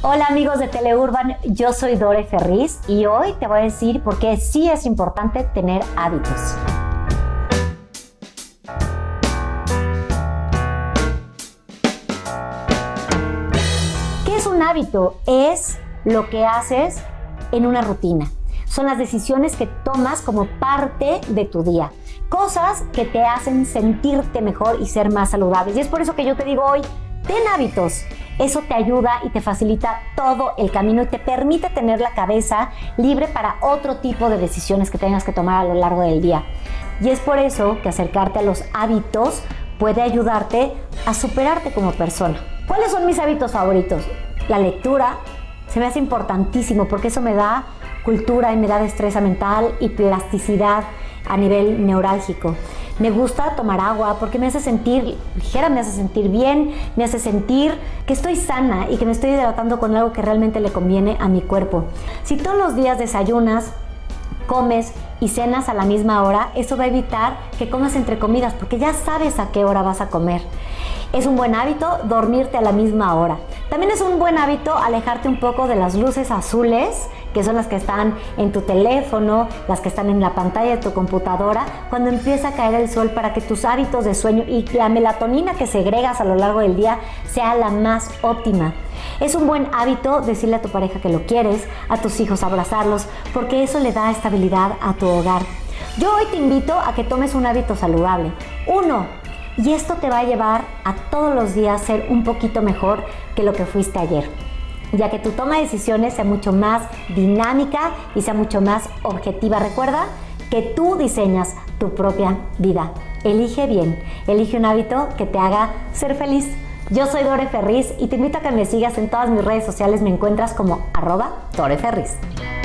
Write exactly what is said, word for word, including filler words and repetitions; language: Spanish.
Hola amigos de Teleurban, yo soy Dore Ferriz y hoy te voy a decir por qué sí es importante tener hábitos. ¿Qué es un hábito? Es lo que haces en una rutina. Son las decisiones que tomas como parte de tu día. Cosas que te hacen sentirte mejor y ser más saludables. Y es por eso que yo te digo hoy, ten hábitos. Eso te ayuda y te facilita todo el camino y te permite tener la cabeza libre para otro tipo de decisiones que tengas que tomar a lo largo del día. Y es por eso que acercarte a los hábitos puede ayudarte a superarte como persona. ¿Cuáles son mis hábitos favoritos? La lectura se me hace importantísimo porque eso me da cultura y me da destreza mental y plasticidad a nivel neurálgico. Me gusta tomar agua porque me hace sentir ligera, me hace sentir bien, me hace sentir que estoy sana y que me estoy hidratando con algo que realmente le conviene a mi cuerpo. Si todos los días desayunas, comes y cenas a la misma hora, eso va a evitar que comas entre comidas porque ya sabes a qué hora vas a comer. Es un buen hábito dormirte a la misma hora. También es un buen hábito alejarte un poco de las luces azules, que son las que están en tu teléfono, las que están en la pantalla de tu computadora, cuando empieza a caer el sol, para que tus hábitos de sueño y la melatonina que segregas a lo largo del día sea la más óptima. Es un buen hábito decirle a tu pareja que lo quieres, a tus hijos abrazarlos, porque eso le da estabilidad a tu hogar. Yo hoy te invito a que tomes un hábito saludable. Uno, y esto te va a llevar a todos los días ser un poquito mejor que lo que fuiste ayer, ya que tu toma de decisiones sea mucho más dinámica y sea mucho más objetiva. Recuerda que tú diseñas tu propia vida. Elige bien, elige un hábito que te haga ser feliz. Yo soy Dore Ferriz y te invito a que me sigas en todas mis redes sociales. Me encuentras como arroba Dore Ferriz.